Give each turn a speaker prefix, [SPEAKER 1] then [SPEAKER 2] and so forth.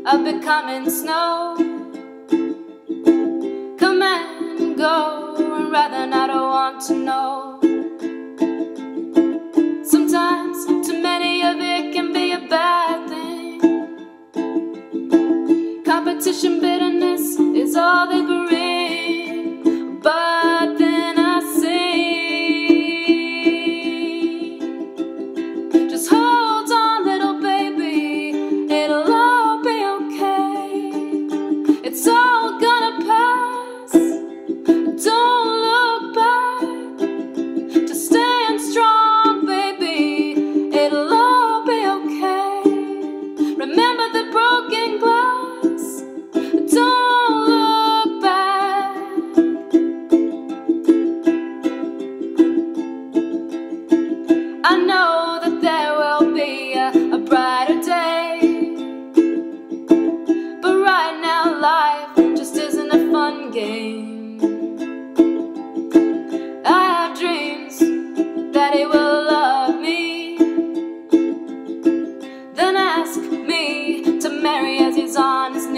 [SPEAKER 1] of becoming snow. Come and go, and rather not want to know. Sometimes too many of it can be a bad thing. Competition, bitterness is all they bring. But then I sing, just hold on, little baby, it'll all be okay. It's all gonna pass. Don't look back, just stand strong, baby, it'll all be okay. Remember the broken glass, don't look back. I know that there will be a brighter day, but right now life just isn't a fun game. I have dreams that he will love me, then ask me to marry as he's on his knees.